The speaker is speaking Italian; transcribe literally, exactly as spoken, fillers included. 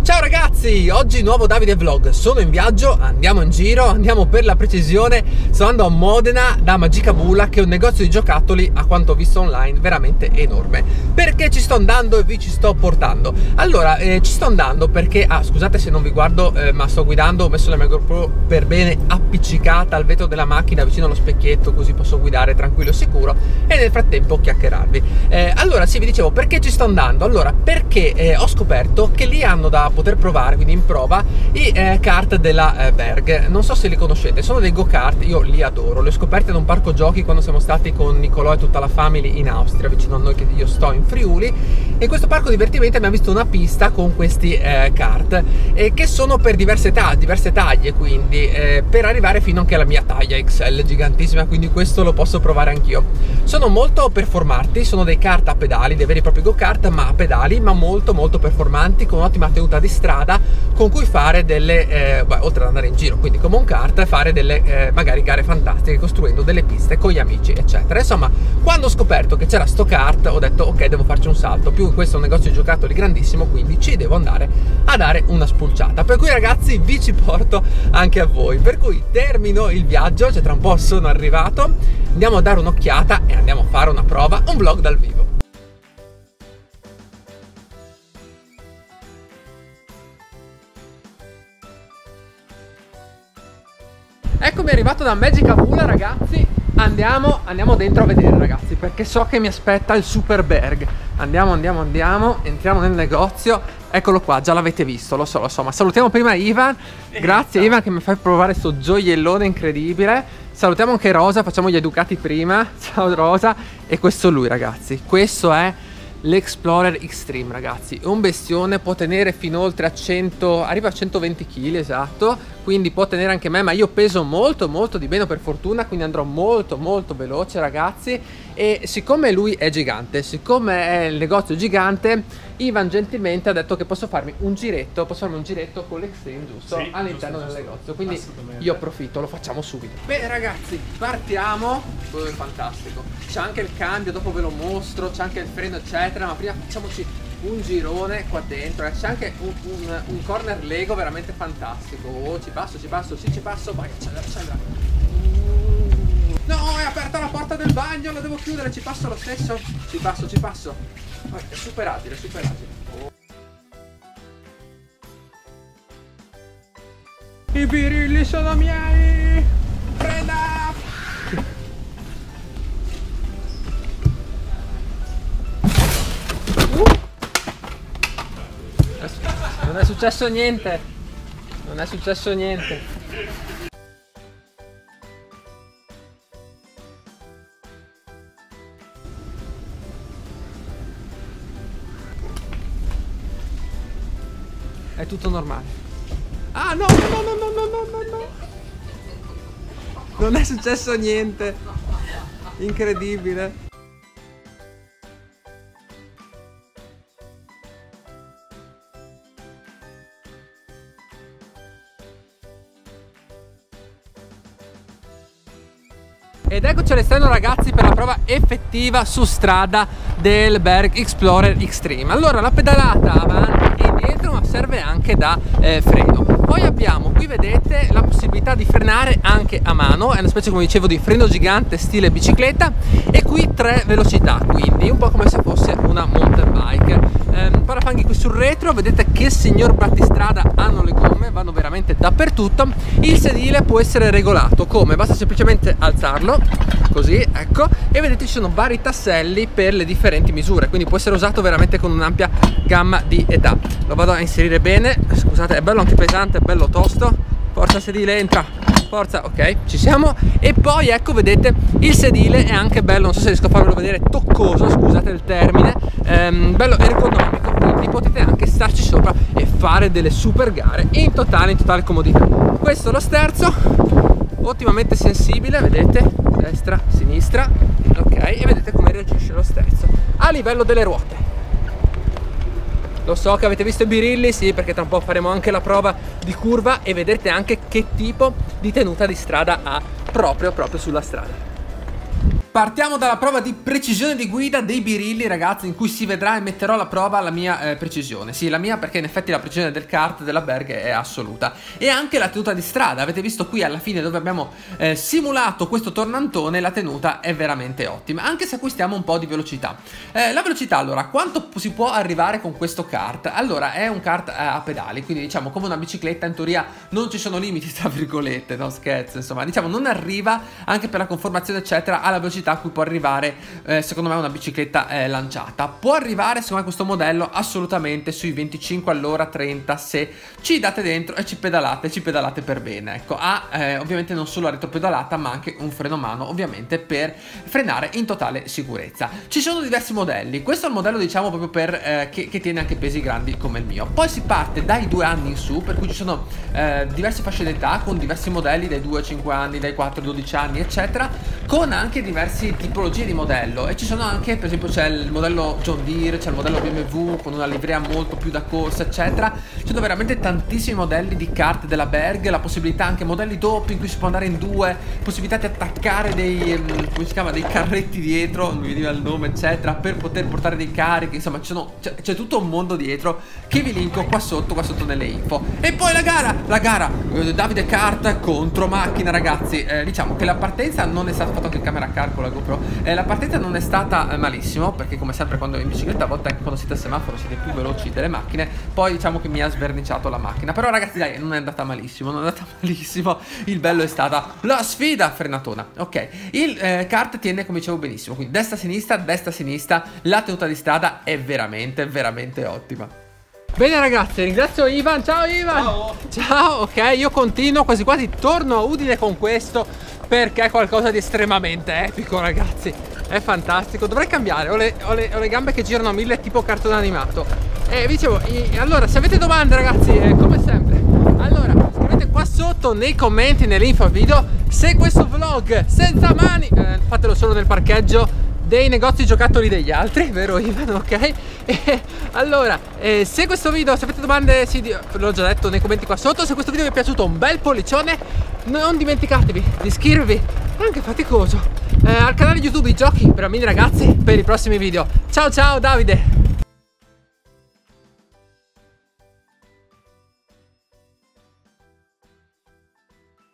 Ciao ragazzi, oggi nuovo Davide Vlog, sono in viaggio, andiamo in giro, andiamo per la precisione, sto andando a Modena da Magica Bulla, che è un negozio di giocattoli, a quanto ho visto online, veramente enorme. Perché ci sto andando e vi ci sto portando? Allora, eh, ci sto andando perché, ah scusate se non vi guardo, eh, ma sto guidando, ho messo la mia GoPro per bene appiccicata al vetro della macchina vicino allo specchietto, così posso guidare tranquillo e sicuro e nel frattempo chiacchierarvi. Eh, allora sì, vi dicevo, perché ci sto andando? Allora, perché eh, ho scoperto che lì hanno da poter provare, quindi in prova, i eh, kart della eh, Berg. Non so se li conoscete, sono dei go-kart, io li adoro, li ho scoperti ad un parco giochi quando siamo stati con Nicolò e tutta la family in Austria, vicino a noi, che io sto in Friuli, e in questo parco divertimento abbiamo visto una pista con questi eh, kart, eh, che sono per diverse, ta diverse taglie, quindi eh, per arrivare fino anche alla mia taglia X L gigantissima, quindi questo lo posso provare anch'io. Sono molto performanti, sono dei kart a pedali, dei veri e propri go-kart ma a pedali, ma molto molto performanti, con ottima tenuta di strada, con cui fare delle eh, beh, oltre ad andare in giro quindi come un kart, fare delle eh, magari gare fantastiche costruendo delle piste con gli amici eccetera. Insomma, quando ho scoperto che c'era sto kart ho detto ok, devo farci un salto, più questo è un negozio di giocattoli grandissimo, quindi ci devo andare a dare una spulciata, per cui ragazzi vi ci porto anche a voi. Per cui termino il viaggio, cioè tra un po' sono arrivato, andiamo a dare un'occhiata e andiamo a fare una prova, un vlog dal vivo. Eccomi arrivato da Magica Bulla ragazzi, andiamo, andiamo dentro a vedere ragazzi, perché so che mi aspetta il Super Berg. Andiamo, andiamo, andiamo, entriamo nel negozio, eccolo qua, già l'avete visto, lo so, lo so, ma salutiamo prima Ivan, grazie Ivan che mi fai provare sto gioiellone incredibile. Salutiamo anche Rosa, facciamo gli educati prima, ciao Rosa, e questo lui ragazzi, questo è l'Explorer Extreme ragazzi, è un bestione, può tenere fino oltre a cento, arriva a centoventi chili esatto, quindi può tenere anche me, ma io peso molto molto di meno per fortuna, quindi andrò molto molto veloce ragazzi. E siccome lui è gigante, siccome è il negozio gigante, Ivan gentilmente ha detto che posso farmi un giretto, posso farmi un giretto con l'Extreme giusto? Sì, all'interno del negozio, quindi io approfitto, lo facciamo subito. Bene ragazzi, partiamo. Oh, è fantastico, c'è anche il cambio, dopo ve lo mostro, c'è anche il freno eccetera, ma prima facciamoci un girone qua dentro. C'è anche un, un, un corner Lego veramente fantastico. Oh, ci passo, ci passo, sì ci passo, vai, accelera, accelera. No, è aperta la porta del bagno, la devo chiudere, ci passo lo stesso. Ci passo, ci passo. Oh, è super agile, super agile. Oh. I birilli sono miei. Prenda! Uh. Non è successo niente. Non è successo niente. È tutto normale. Ah no, no, no, no, no, no, no, no. Non è successo niente. Incredibile. Ed eccoci all'esterno ragazzi per la prova effettiva su strada del Berg Explorer Extreme. Allora, la pedalata avanti e indietro, ma serve anche da eh, freno. Poi abbiamo, qui vedete, la possibilità di frenare anche a mano, è una specie, come dicevo, di freno gigante stile bicicletta, e qui tre velocità, quindi un po' come se fosse una mountain bike. Ehm, parafanghi qui sul retro, vedete che signor battistrada hanno le gomme, vanno veramente dappertutto. Il sedile può essere regolato, come? Basta semplicemente alzarlo, così, ecco, e vedete ci sono vari tasselli per le differenti misure, quindi può essere usato veramente con un'ampia gamma di età. Lo vado a inserire bene, scusate, è bello anche pesante, è bello tosto, forza sedile, entra, forza, ok, ci siamo. E poi ecco, vedete, il sedile è anche bello, non so se riesco a farvelo vedere, toccoso, scusate il termine, ehm, bello ergonomico, quindi potete anche starci sopra e fare delle super gare in totale, in totale comodità. Questo è lo sterzo, ottimamente sensibile, vedete, destra, sinistra, ok, e vedete come reagisce lo sterzo a livello delle ruote. Lo so che avete visto i birilli, sì, perché tra un po' faremo anche la prova di curva e vedrete anche che tipo di tenuta di strada ha proprio proprio sulla strada. Partiamo dalla prova di precisione di guida dei birilli, ragazzi, in cui si vedrà e metterò alla prova la mia eh, precisione. Sì, la mia, perché in effetti la precisione del kart della Berg è assoluta. E anche la tenuta di strada. Avete visto qui alla fine dove abbiamo eh, simulato questo tornantone, la tenuta è veramente ottima, anche se acquistiamo un po' di velocità. Eh, la velocità, allora, quanto si può arrivare con questo kart? Allora, è un kart a pedali, quindi diciamo come una bicicletta, in teoria non ci sono limiti, tra virgolette, no scherzo, insomma, diciamo non arriva, anche per la conformazione eccetera, alla velocità a cui può arrivare eh, secondo me una bicicletta eh, lanciata. Può arrivare secondo me questo modello assolutamente sui venticinque all'ora, trenta, se ci date dentro e ci pedalate, ci pedalate per bene. Ecco, ha eh, ovviamente non solo la retropedalata ma anche un freno a mano, ovviamente per frenare in totale sicurezza. Ci sono diversi modelli, questo è il modello diciamo proprio per eh, che, che tiene anche pesi grandi come il mio. Poi si parte dai due anni in su, per cui ci sono eh, diverse fasce d'età con diversi modelli, dai due a cinque anni, dai quattro a dodici anni eccetera, con anche diversi tipologie di modello. E ci sono anche, per esempio c'è il modello John Deere, c'è il modello B M W con una livrea molto più da corsa eccetera. Ci sono veramente tantissimi modelli di kart della Berg, la possibilità anche modelli doppi in cui si può andare in due, possibilità di attaccare dei um, come si chiama, dei carretti dietro, non mi veniva il nome eccetera, per poter portare dei carichi. Insomma c'è tutto un mondo dietro che vi linko qua sotto, qua sotto nelle info. E poi la gara, la gara eh, Davide Kart contro macchina, ragazzi. eh, diciamo che la partenza non è stata fatta, anche il camera car con la GoPro, eh, la partenza non è stata eh, malissimo, perché come sempre quando in bicicletta a volte anche quando siete al semaforo siete più veloci delle macchine. Poi diciamo che mi ha sverniciato la macchina, però ragazzi dai, non è andata malissimo, non è andata malissimo. Il bello è stata la sfida frenatona. Ok, il eh, kart tiene, come dicevo, benissimo, quindi destra-sinistra, destra-sinistra, la tenuta di strada è veramente veramente ottima. Bene ragazzi, ringrazio Ivan. Ciao Ivan. Ciao. Ciao. Ok, io continuo, quasi quasi torno a Udine con questo, perché è qualcosa di estremamente epico, ragazzi. È fantastico. Dovrei cambiare, ho le, ho le, ho le gambe che girano a mille tipo cartone animato. E vi dicevo, i, allora se avete domande ragazzi, eh, come sempre, allora scrivete qua sotto nei commenti, nell'info video, se questo vlog senza mani, eh, fatelo solo nel parcheggio dei negozi giocattoli degli altri, vero Ivan? Ok. E allora eh, se questo video, se avete domande, sì, l'ho già detto nei commenti qua sotto. Se questo video vi è piaciuto, un bel pollicione, non dimenticatevi di iscrivervi, anche faticoso, eh, al canale YouTube I Giochi per bambini, ragazzi, per i prossimi video. Ciao ciao Davide.